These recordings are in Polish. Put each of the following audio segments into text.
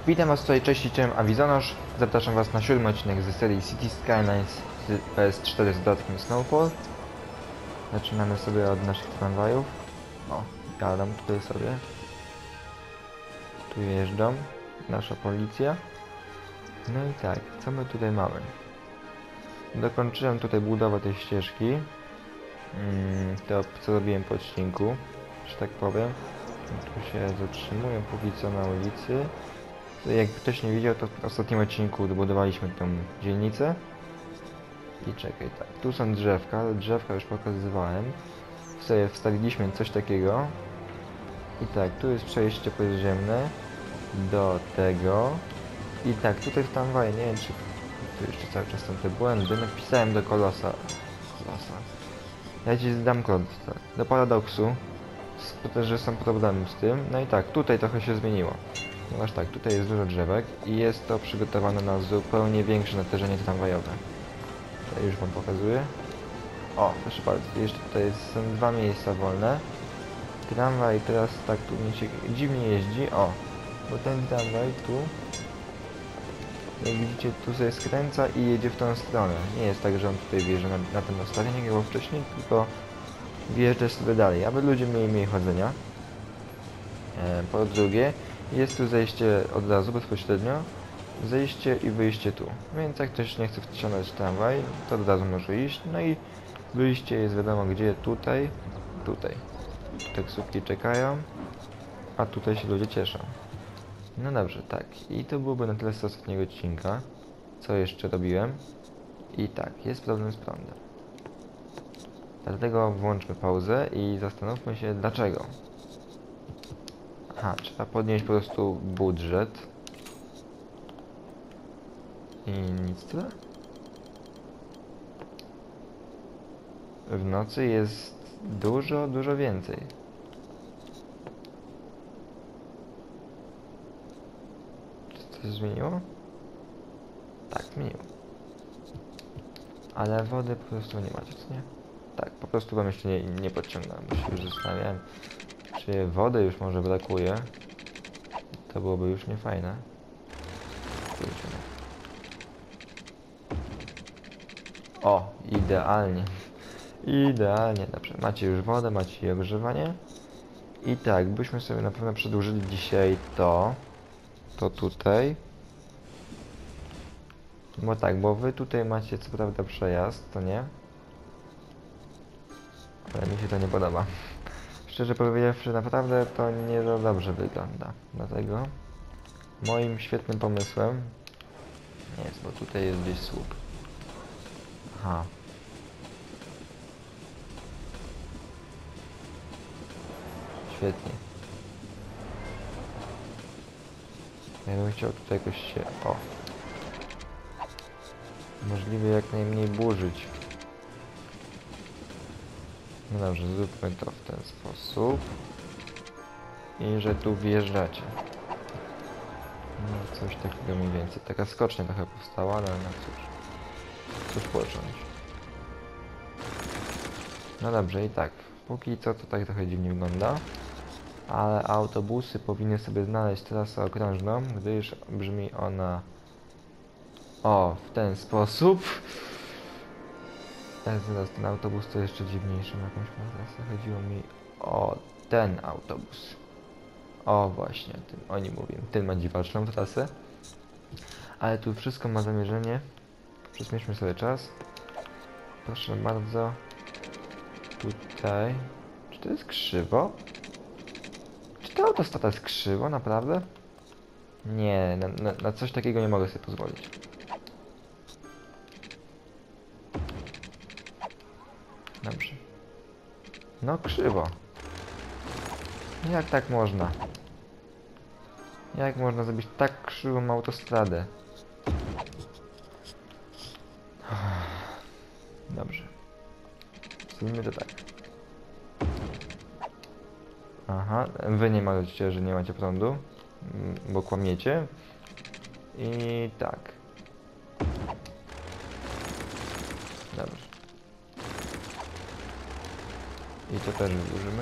Witam was tutaj, cześć, cześć, Awizonosz. Zapraszam was na 7 odcinek z serii City Skylines PS4 z dodatkiem Snowfall. Zaczynamy sobie od naszych tramwajów. O, jadę tutaj sobie. Tu jeżdżą nasza policja. No i tak, co my tutaj mamy? Dokończyłem tutaj budowę tej ścieżki. To co robiłem po odcinku, że tak powiem. Tu się zatrzymuję póki co na ulicy. Jak ktoś nie widział, to w ostatnim odcinku dobudowaliśmy tą dzielnicę. I czekaj, tak, tu są drzewka, ale drzewka już pokazywałem. Sobie wstawiliśmy coś takiego. I tak, tu jest przejście podziemne do tego. I tak, tutaj w tramwaje, nie wiem czy tu jeszcze cały czas są te błędy. Napisałem do Kolosa. Ja ci zdam kod, tak, do Paradoksu. Że są problemy z tym. No i tak, tutaj trochę się zmieniło. Ponieważ tak, tutaj jest dużo drzewek i jest to przygotowane na zupełnie większe natężenie tramwajowe. To już wam pokazuję. O, proszę bardzo, jeszcze tutaj są dwa miejsca wolne. Tramwaj teraz tak tu mi się dziwnie jeździ. O, bo ten tramwaj tu, jak widzicie, tu sobie skręca i jedzie w tą stronę. Nie jest tak, że on tutaj wjeżdża na ten nastawienie, jak było wcześniej, tylko wjeżdża sobie dalej, aby ludzie mieli mniej chodzenia. Po drugie, jest tu zejście od razu, bezpośrednio. Zejście i wyjście tu. Więc jak ktoś nie chce wciągnąć tramwaj, to od razu może iść. No i wyjście jest wiadomo gdzie, tutaj. Tutaj. Taksówki czekają, a tutaj się ludzie cieszą. No dobrze, tak. I to byłoby na tyle z ostatniego odcinka. Co jeszcze robiłem? I tak, jest problem z prądem. Dlatego włączmy pauzę i zastanówmy się dlaczego. Aha, trzeba podnieść po prostu budżet. I nic tyle. W nocy jest dużo więcej. Czy coś zmieniło? Tak, zmieniło. Ale wody po prostu nie macie, co nie? Tak, po prostu wam jeszcze nie podciągnąłem, bo się już zastanawiałem, czy wody już może brakuje. To byłoby już niefajne. O, idealnie. Idealnie, dobrze. Macie już wodę, macie i ogrzewanie. I tak, byśmy sobie na pewno przedłużyli dzisiaj to tutaj. Bo tak, bo wy tutaj macie co prawda przejazd, to nie? Ale mi się to nie podoba. Szczerze powiedziawszy, naprawdę to nie za dobrze wygląda. Dlatego moim świetnym pomysłem jest, bo tutaj jest gdzieś słup. Aha. Świetnie. Ja bym chciał tutaj jakoś się... O! Możliwie jak najmniej burzyć. No dobrze, zróbmy to w ten sposób. I że tu wjeżdżacie. No coś takiego mniej więcej. Taka skocznia trochę powstała, ale no cóż. Cóż począć. No dobrze, i tak. Póki co to tak trochę dziwnie wygląda. Ale autobusy powinny sobie znaleźć trasę okrężną, gdyż brzmi ona... O, w ten sposób. Teraz ten autobus to jeszcze dziwniejszą jakąś ma trasę. Chodziło mi o ten autobus. O właśnie, o tym oni mówią. Ten ma dziwaczną trasę. Ale tu wszystko ma zamierzenie. Przyspieszmy sobie czas. Proszę bardzo. Tutaj. Czy to jest krzywo? Czy ta autostrada jest krzywo, naprawdę? Nie, na coś takiego nie mogę sobie pozwolić. Dobrze. No krzywo. Jak tak można? Jak można zrobić tak krzywą autostradę? Dobrze. Zrobimy to tak. Aha, wy nie macie, że nie macie prądu, bo kłamiecie. I tak. Dobrze. I to też wyburzymy.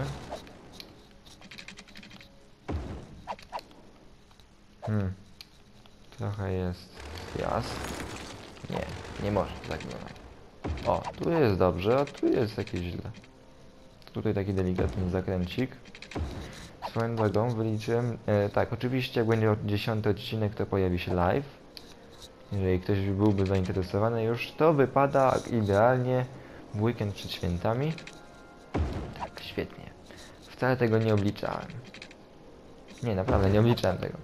Trochę jest jas. Nie, nie może tak wyglądać. O, tu jest dobrze, a tu jest jakieś źle. Tutaj taki delikatny zakręcik. Swoją drogą wyliczyłem, tak, oczywiście jak będzie 10 odcinek, to pojawi się live. Jeżeli ktoś byłby zainteresowany już, to wypada idealnie w weekend przed świętami. Tak, świetnie. Wcale tego nie obliczałem. Nie, naprawdę nie obliczałem tego.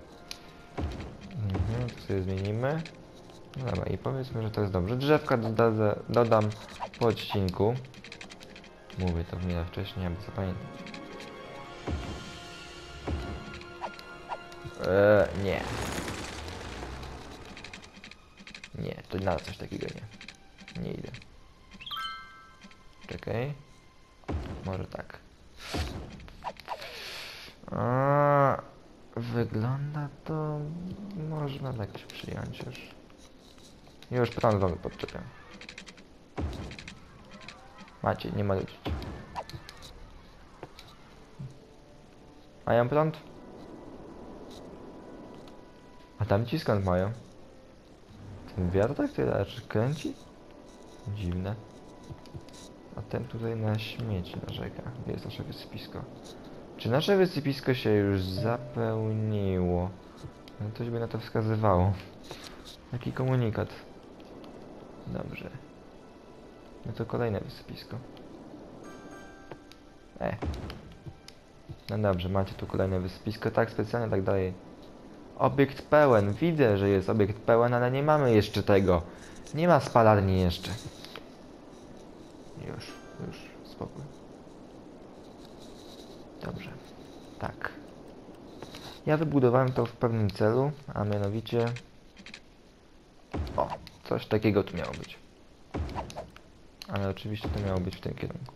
To sobie zmienimy. No dobra, i powiedzmy, że to jest dobrze. Drzewka dodam po odcinku. Mówię to w miarę wcześniej, aby zapamiętać. Nie. Nie, to na coś takiego nie. Nie idę. Czekaj. Może tak. Wygląda to... Można tak przyjąć już. Już prąd wam podczepiam. Macie, nie maludzić. Mają prąd? A tamci skąd mają? Ten wiatr tak tyle kręci? Dziwne. A ten tutaj na śmieci narzeka. Gdzie jest nasze wysypisko? Czy nasze wysypisko się już zapełniło? No coś by na to wskazywało. Taki komunikat. Dobrze. No to kolejne wysypisko. No dobrze, macie tu kolejne wysypisko. Tak, specjalnie tak dalej. Obiekt pełen. Widzę, że jest obiekt pełen, ale nie mamy jeszcze tego. Nie ma spalarni jeszcze. Już, spokój. Dobrze. Tak. Ja wybudowałem to w pewnym celu, a mianowicie... O, coś takiego tu miało być. Ale oczywiście to miało być w tym kierunku.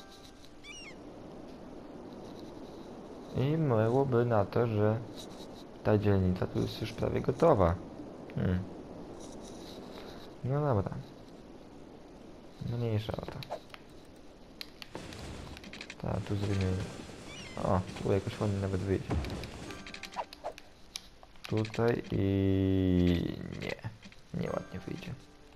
I byłoby na to, że ta dzielnica tu jest już prawie gotowa. No dobra. Mniejsza o to. Tak, tu zrobimy... O, tu jakoś ładnie nawet wyjdzie. Tutaj i... Nie ładnie wyjdzie.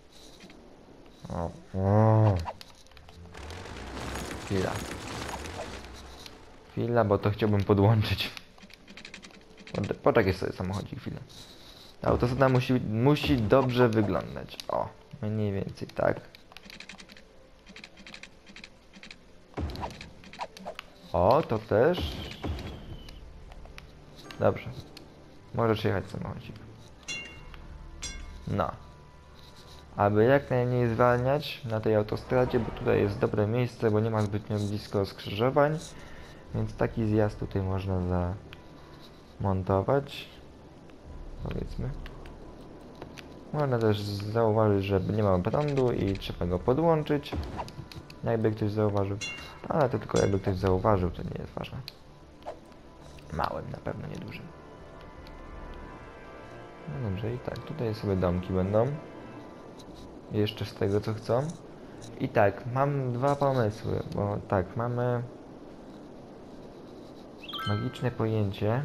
Chwila, bo to chciałbym podłączyć. Poczekaj sobie samochodzik chwilę. Autostrada musi dobrze wyglądać. O, mniej więcej tak. O, to też. Dobrze. Możesz jechać samochodzik. No. Aby jak najmniej zwalniać na tej autostradzie, bo tutaj jest dobre miejsce, bo nie ma zbytnio blisko skrzyżowań. Więc taki zjazd tutaj można zamontować. Powiedzmy. Można też zauważyć, że nie ma prądu i trzeba go podłączyć. Jakby ktoś zauważył. Ale to tylko jakby ktoś zauważył, to nie jest ważne. Małym, na pewno nie dużym. No dobrze, i tak, tutaj sobie domki będą. Jeszcze z tego co chcą. I tak, mam dwa pomysły, bo tak, mamy magiczne pojęcie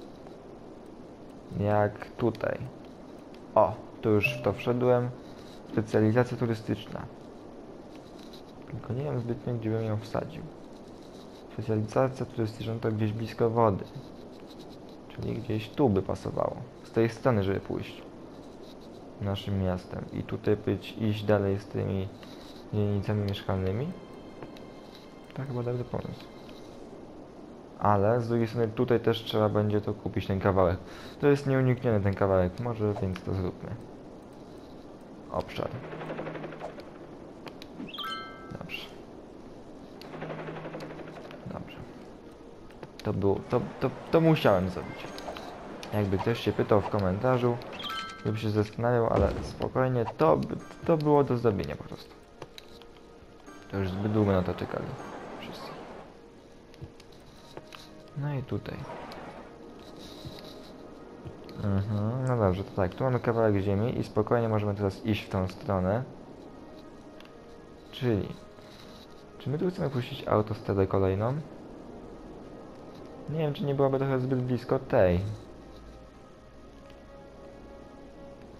jak tutaj. O, tu już w to wszedłem. Specjalizacja turystyczna. Tylko nie wiem zbytnio, gdzie bym ją wsadził. Specjalizacja turystyczna to gdzieś blisko wody. Czyli gdzieś tu by pasowało. Z tej strony, żeby pójść naszym miastem. I tutaj iść dalej z tymi dzielnicami mieszkalnymi. To chyba dobry pomysł. Ale z drugiej strony tutaj też trzeba będzie to kupić, ten kawałek. To jest nieunikniony ten kawałek, może więc to zróbmy. Obszar. Dobrze. Dobrze. To było, to musiałem zrobić. Jakby ktoś się pytał w komentarzu, bym się zastanawiał, ale spokojnie, to było do zrobienia po prostu. To już zbyt długo na to czekali. Wszyscy. No i tutaj. No dobrze, to tak, tu mamy kawałek ziemi i spokojnie możemy teraz iść w tą stronę. Czyli... Czy my tu chcemy puścić autostradę kolejną? Nie wiem, czy nie byłoby trochę zbyt blisko tej.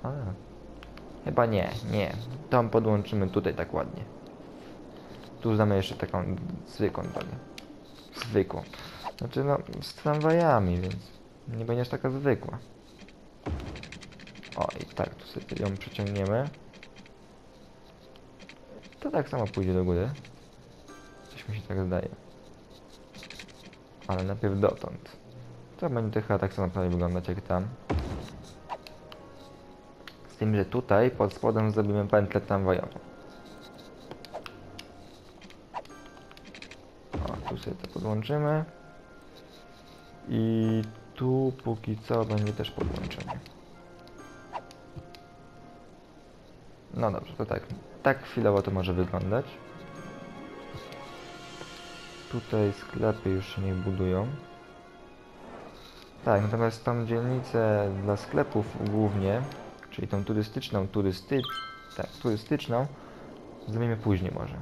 Ale... Chyba nie. Tam podłączymy tutaj tak ładnie. Tu znamy jeszcze taką zwykłą drogę. Zwykłą. Znaczy no, z tramwajami, więc nie będzie aż taka zwykła. O, i tak, tu sobie ją przeciągniemy. To tak samo pójdzie do góry. Coś mi się tak zdaje. Ale najpierw dotąd. To będzie chyba tak samo prawie wyglądać jak tam. Z tym, że tutaj pod spodem zrobimy pętlę tramwajową. O, tu sobie to podłączymy. I tu póki co będzie też podłączenie. No dobrze, to tak. Tak chwilowo to może wyglądać. Tutaj sklepy już się nie budują. Tak, natomiast tą dzielnicę dla sklepów głównie, czyli tą turystyczną, zrobimy później może.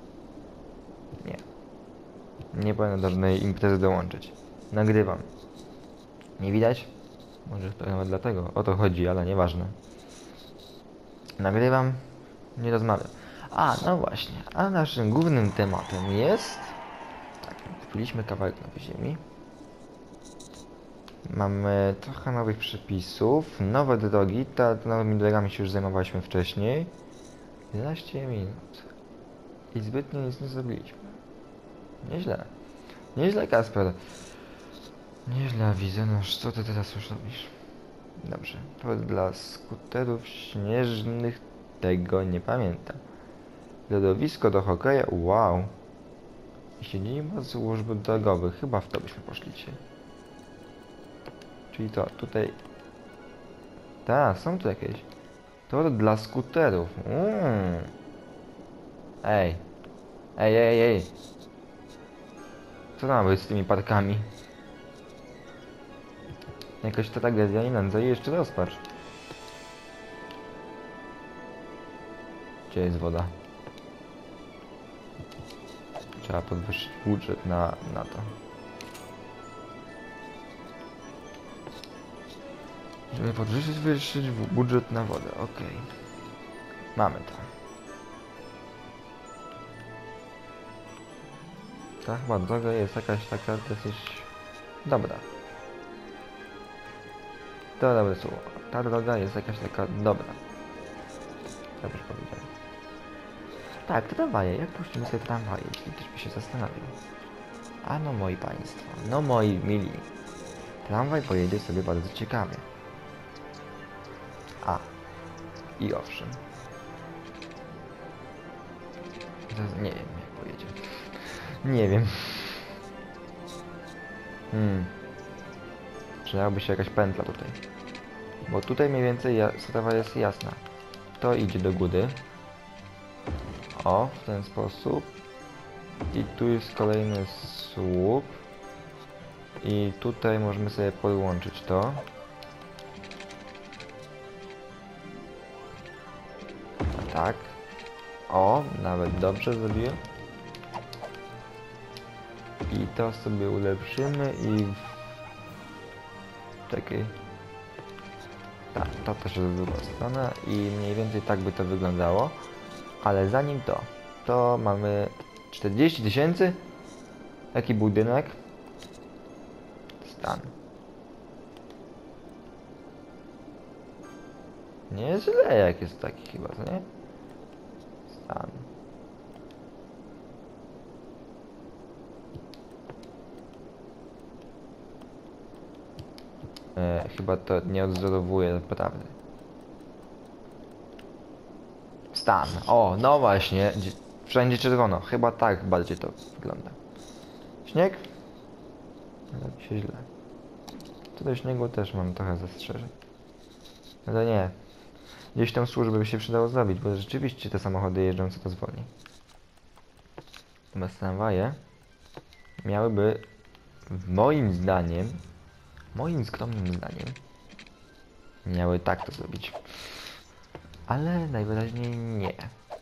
Nie powinno do żadnej imprezy dołączyć. Nagrywam. Nie widać? Może to nawet dlatego. O to chodzi, ale nieważne. Nagrywam, nie rozmawiam. A, no właśnie. A naszym głównym tematem jest... Tak, kupiliśmy kawałek nowej ziemi. Mamy trochę nowych przepisów, nowe drogi. Nowymi drogami się już zajmowaliśmy wcześniej. 11 minut. I zbytnio nic nie zrobiliśmy. Nieźle. Nieźle, Kasper. Nieźle, widzę. No, co ty teraz już robisz? Dobrze. To dla skuterów śnieżnych tego nie pamiętam. Lodowisko do hokeja. Wow. I siedziba służby drogowych. Chyba w to byśmy poszli dzisiaj. Czyli to, tutaj... Tak, są tu jakieś. To dla skuterów. Ej. Ej. Co ma być z tymi parkami? Jakaś tragedia i nędza i jeszcze rozpacz. Gdzie jest woda? Trzeba podwyższyć budżet na to. Żeby podwyższyć budżet na wodę, okej. Mamy to. Ta chyba droga jest jakaś taka dosyć dobra. To dobre słowo. Ta droga jest jakaś taka dobra. Dobrze powiedziałem. Tak, tramwaje. Jak puścimy sobie tramwaje, jeśli ktoś by się zastanawiał? A no moi państwo, no moi mili. Tramwaj pojedzie sobie bardzo ciekawie. I owszem. Nie wiem jak pojedzie. Nie wiem. Przydałaby się jakaś pętla tutaj. Bo tutaj mniej więcej sprawa jest jasna. To idzie do góry. O, w ten sposób. I tu jest kolejny słup. I tutaj możemy sobie podłączyć to. Tak. O, nawet dobrze zrobiłem. I to sobie ulepszymy i... Czekaj. Tak, to też jest z drugiej strony i mniej więcej tak by to wyglądało. Ale zanim to mamy 40 000. Jaki budynek? Stan. Nie jest źle jak jest taki chyba, co nie? Stan. Chyba to nie odzorowuje prawdy. Stan. O, no właśnie. Wszędzie czerwono. Chyba tak bardziej to wygląda. Śnieg? Robi się źle. Co do śniegu też mam trochę zastrzeżeń. Ale nie. Gdzieś tam służby by się przydało zrobić, bo rzeczywiście te samochody jeżdżą coraz wolniej. Natomiast tramwaje miałyby, moim skromnym zdaniem, miały tak to zrobić. Ale najwyraźniej nie.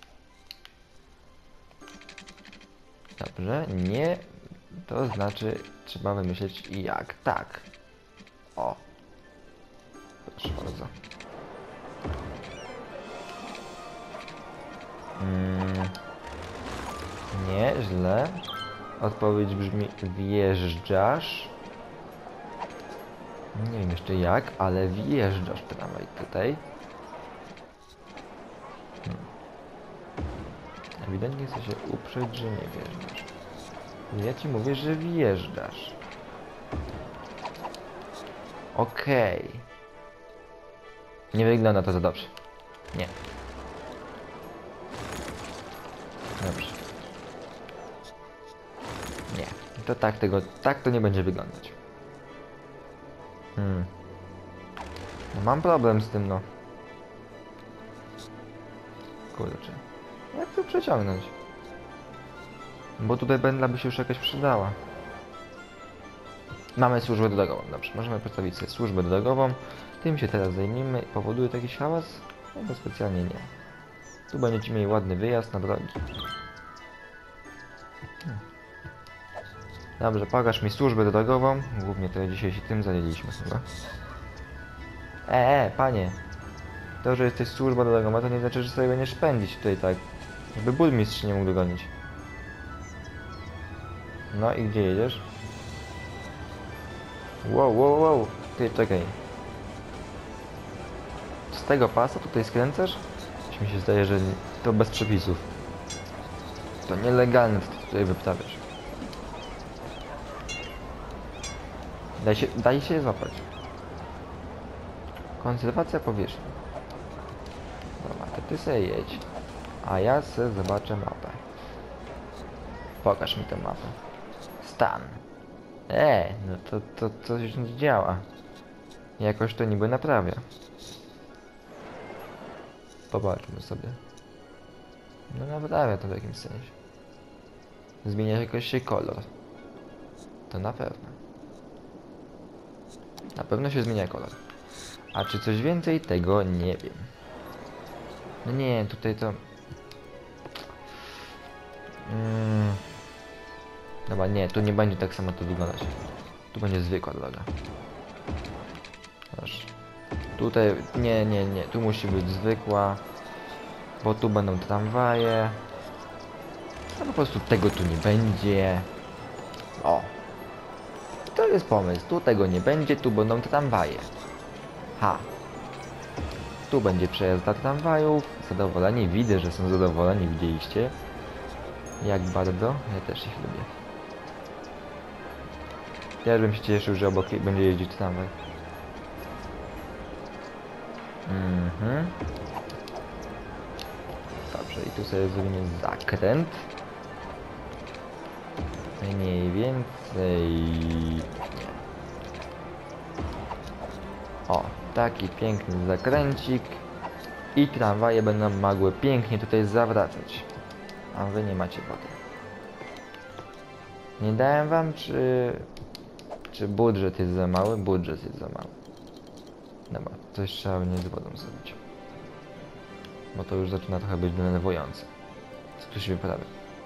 Dobrze, nie. To znaczy trzeba wymyśleć jak tak. O. Proszę bardzo. Nieźle. Odpowiedź brzmi wjeżdżasz. Nie wiem jeszcze jak, ale wjeżdżasz tramwaj tutaj. Ewidentnie chce się uprzeć, że nie wjeżdżasz. Ja ci mówię, że wjeżdżasz. Okej. Nie wygląda to za dobrze. Nie. Dobrze. Nie. To tak to nie będzie wyglądać. No mam problem z tym, no. Kurczę. Jak to przeciągnąć? Bo tutaj pętla by się już jakaś przydała. Mamy służbę drogową. Dobrze, możemy przedstawić sobie służbę drogową. Tym się teraz zajmijmy. Powoduje to jakiś hałas? No bo specjalnie nie. Tu będziecie mieli ładny wyjazd na drogi. Dobrze, pokaż mi służbę drogową. Głównie to dzisiaj się tym zajęliśmy chyba. Panie. To, że jesteś służbą drogową, to nie znaczy, że sobie będziesz pędzić tutaj tak. Żeby burmistrz nie mógł dogonić. No i gdzie jedziesz? Wow. Ty, czekaj. Z tego pasa tutaj skręcasz? Coś mi się zdaje, że to bez przepisów. To nielegalne, co ty tutaj wyprawiasz. Daj się złapać. Konserwacja powierzchni. Dobra, to ty sobie jedź. A ja sobie zobaczę mapę. Pokaż mi tę mapę. Stan. No to coś nie działa. Jakoś to niby naprawia. Popatrzmy sobie. No naprawia to w jakimś sensie. Zmienia jakoś się kolor. To na pewno. Na pewno się zmienia kolor. A czy coś więcej? Tego nie wiem. No nie, tutaj to... Dobra, nie, tu nie będzie tak samo to wyglądać. Tu będzie zwykła droga. Proszę. Tutaj, nie, tu musi być zwykła. Bo tu będą tramwaje. A po prostu tego tu nie będzie. O! To jest pomysł, tu tego nie będzie, tu będą tramwaje. Tu będzie przejazd dla tramwajów. Zadowoleni, widzę, że są zadowoleni, widzieliście? Jak bardzo? Ja też ich lubię. Ja bym się cieszył, że obok będzie jeździć tramwaj. Dobrze, i tu sobie zrobimy zakręt. Mniej więcej... O, taki piękny zakręcik. I tramwaje będą mogły pięknie tutaj zawracać. A wy nie macie wody. Nie dałem wam, czy budżet jest za mały? Budżet jest za mały. Dobra, coś trzeba nie z wodą zrobić. Bo to już zaczyna trochę być denerwujące. Co tu się wyprawia?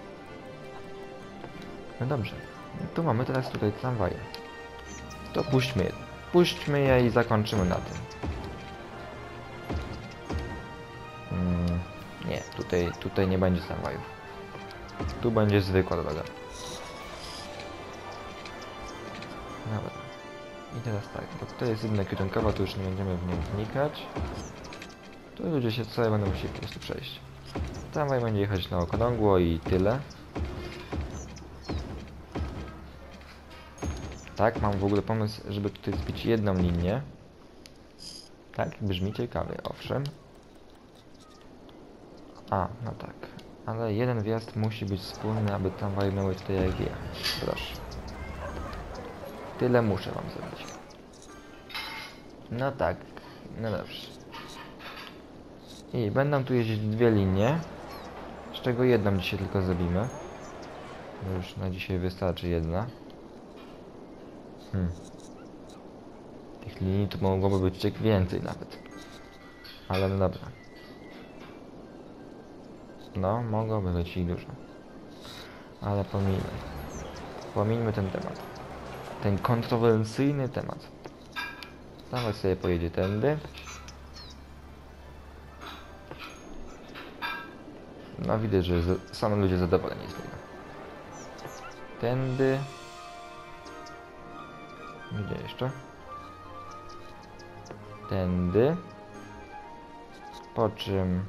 No dobrze. Tu mamy teraz tutaj tramwaje. To puśćmy je. Puśćmy je i zakończymy na tym. Nie, tutaj nie będzie tramwajów. Tu będzie zwykła droga. Dobra. I teraz tak, bo to jest jedna kierunkowa, to już nie będziemy w nią wnikać. Tu ludzie się sobie będą musieli po prostu przejść. Tramwaj będzie jechać na okrągło i tyle. Tak, mam w ogóle pomysł, żeby tutaj zbić jedną linię. Tak, brzmi ciekawie, owszem. No tak. Ale jeden wjazd musi być wspólny, aby tramwaje miały tutaj jak ja. Proszę. Tyle muszę wam zrobić. No tak, no dobrze. I będą tu jeździć dwie linie, z czego jedną dzisiaj tylko zrobimy. Bo już na dzisiaj wystarczy jedna. Tych linii to mogłoby być więcej nawet. Ale no dobra. No, mogłoby być ich dużo. Ale pomińmy ten temat. Ten kontrowersyjny temat. Nawet sobie pojedzie tędy. No widać, że są ludzie zadowoleni z tego. Tędy. Gdzie jeszcze? Tędy. Po czym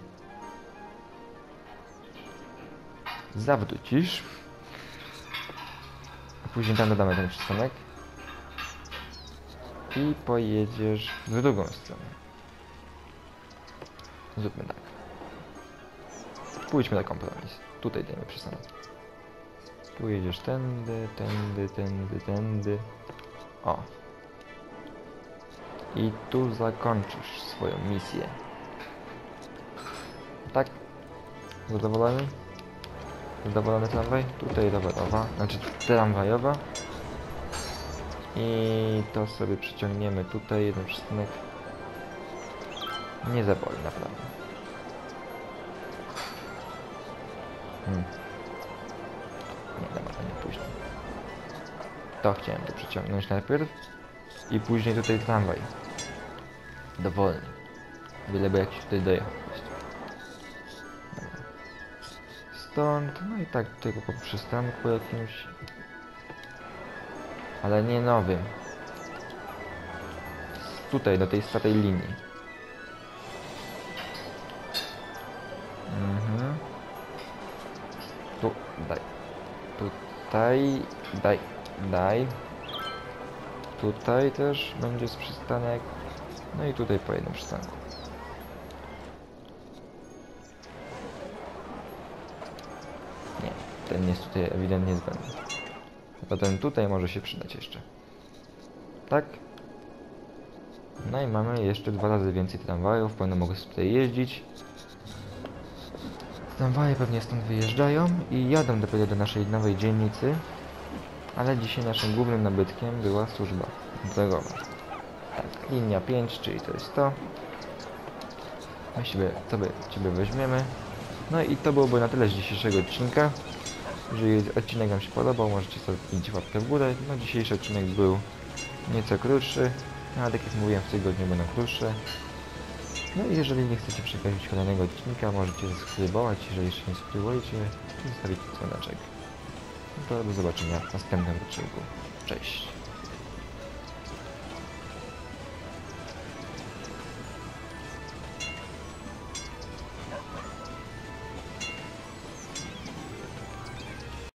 zawrócisz. A później tam dodamy ten przystanek. I pojedziesz w drugą stronę. Zróbmy tak. Pójdźmy na kompromis. Tutaj dajmy przystanek. Pojedziesz tędy, tędy, tędy, tędy. O. I tu zakończysz swoją misję. Tak? Zadowolony? Zadowolony tramwaj? Tutaj rowerowa, znaczy tramwajowa. I to sobie przyciągniemy tutaj, jeden przystanek. Nie zaboli, naprawdę. Nie, dobra, to nie później. To chciałem tu przyciągnąć najpierw. I później tutaj tramwaj. Dowolny. Byleby jakiś tutaj dojechał. Dobra. Stąd, no i tak tylko po przystanku jakimś. Ale nie nowym. Tutaj, do tej starej linii. Tu, daj. Tutaj, daj. Tutaj też będzie przystanek. No i tutaj po jednym przystanku. Nie, ten jest tutaj ewidentnie zbędny. Chyba ten tutaj może się przydać jeszcze. Tak? No i mamy jeszcze 2 razy więcej tramwajów, pewno mogę sobie tutaj jeździć. Tramwaje pewnie stąd wyjeżdżają i jadą dopiero do naszej nowej dzielnicy. Ale dzisiaj naszym głównym nabytkiem była służba drogowa. Tak, linia 5, czyli to jest to. My Ciebie weźmiemy. No i to byłoby na tyle z dzisiejszego odcinka. Jeżeli odcinek Wam się podobał, możecie sobie wbić łapkę w górę. No dzisiejszy odcinek był nieco krótszy, no, ale tak jak mówiłem, w tygodniu będą krótsze. No i jeżeli nie chcecie przegapić kolejnego odcinka, możecie zasubskrybować, jeżeli jeszcze nie subskrybujecie, i zostawić dzwoneczek. No to do zobaczenia w następnym odcinku. Cześć!